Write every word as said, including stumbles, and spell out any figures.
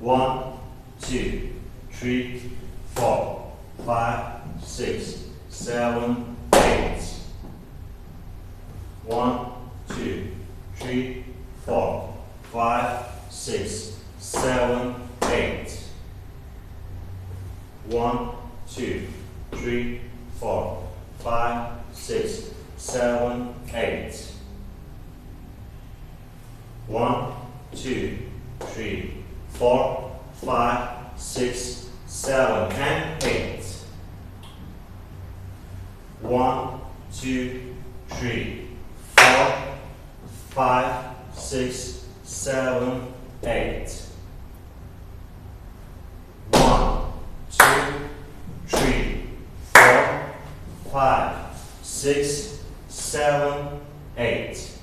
One, two, three, four, five, six, seven, eight. One, two, three, four, five, six, seven, eight. One, two, three, four, five, six, seven, eight. One, two, three, four, five, six, seven, and eight. One, two, three, four, five, six, seven, eight. One, two, three, four, five, six, seven, eight.